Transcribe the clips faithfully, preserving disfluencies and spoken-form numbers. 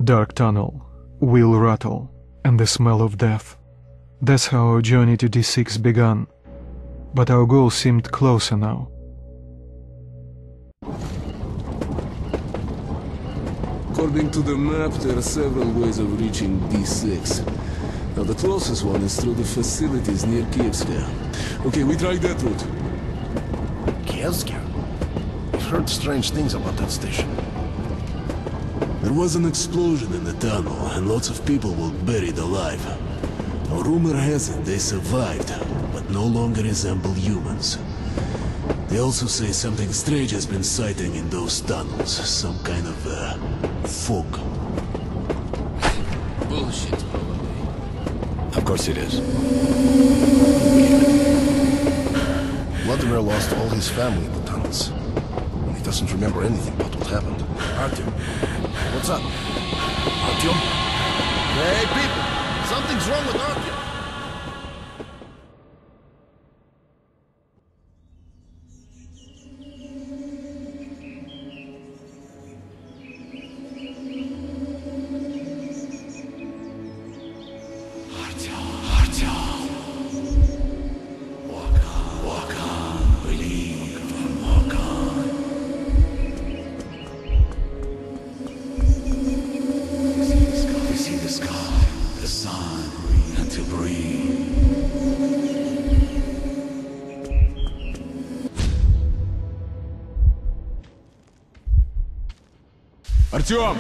Dark tunnel, wheel rattle, and the smell of death. That's how our journey to D six began, but our goal seemed closer now. According to the map, there are several ways of reaching D six. Now the closest one is through the facilities near Kievska. Okay, we tried that route. Kievska? I've heard strange things about that station. There was an explosion in the tunnel, and lots of people were buried alive. Now, rumor has it they survived, but no longer resemble humans. They also say something strange has been sighting in those tunnels. Some kind of, uh, fog. Bullshit, probably. Of course it is. Vladimir lost all his family in the tunnels. And he doesn't remember anything about what happened. Artyom, what's up? Artyom? Hey, people! Something's wrong with Artyom! Артём!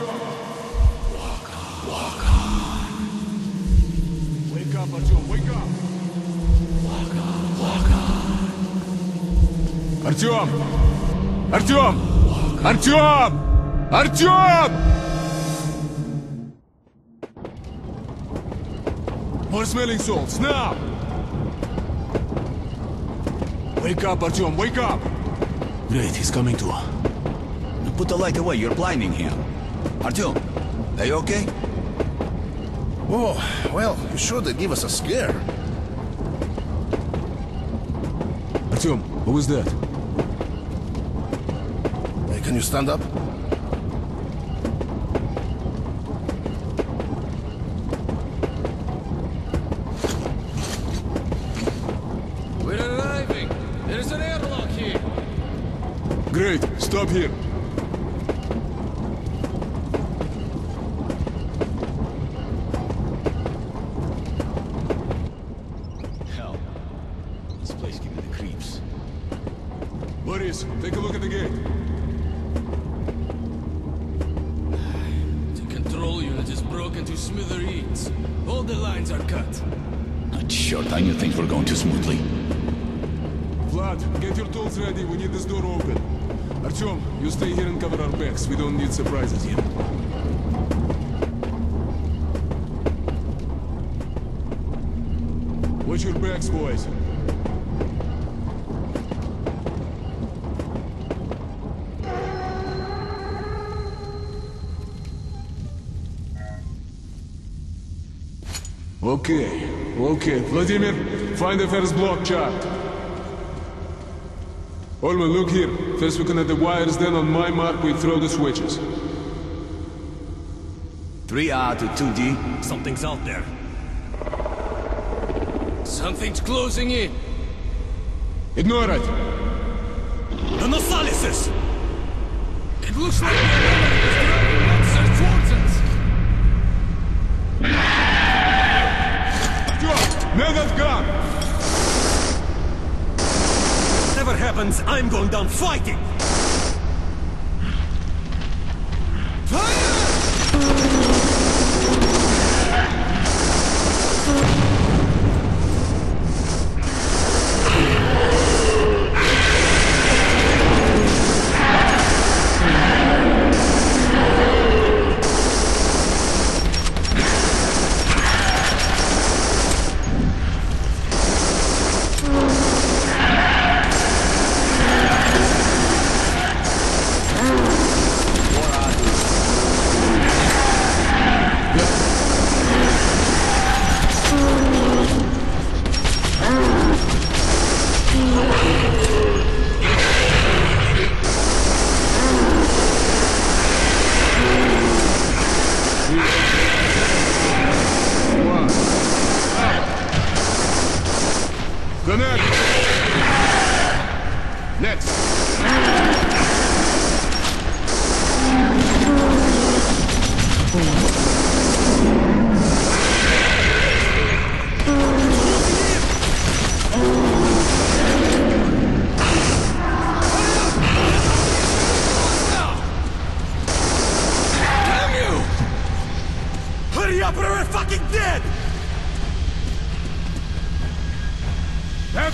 Wake up, Артём, wake up! Артём! Артём! Артём! Артём! More smelling salts, now! Wake up, Артём, wake up! Great, he's coming to. Put the light away, you're blinding him. Artyom, are you okay? Oh, well, you sure did give us a scare. Артём, what was that? Hey, can you stand up? We're arriving! There's an airlock here! Great, stop here. Boris, take a look at the gate. The control unit is broken to smithereens. All the lines are cut. Not short, I knew things were going too smoothly. Vlad, get your tools ready, we need this door open. Artyom, you stay here and cover our backs, we don't need surprises yet. Watch your backs, boys. Okay, okay. Vladimir, find the first block chart. Olman, look here. First we connect the wires, then on my mark we throw the switches. three R to two D. Something's out there. Something's closing in. Ignore it. The Nosalysis! It looks like the enemy is driving monsters towards us! Man that gun! Whatever happens, I'm going down fighting!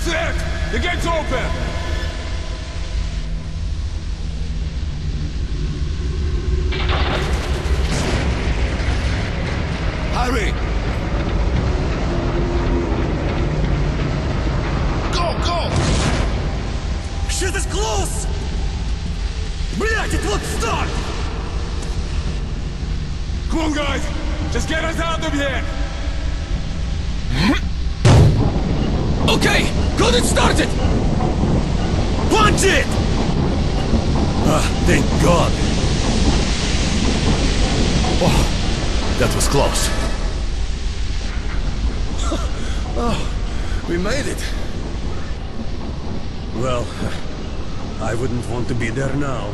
it! The gate's open! Hurry! Go, go! Shit is close! Блять, it won't start! Come on, guys! Just get us out of here! Okay! Got it started! Punch it! Ah, thank God! Oh, that was close. Oh, we made it. Well, I wouldn't want to be there now.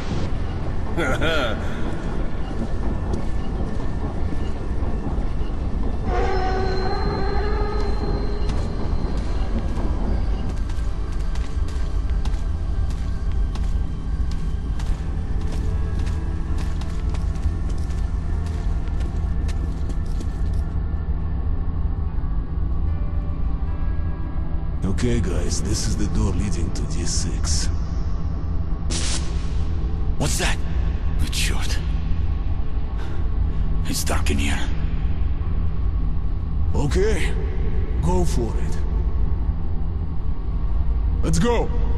Okay, guys, this is the door leading to D six. What's that? Good short. It's dark in here. Okay, go for it. Let's go!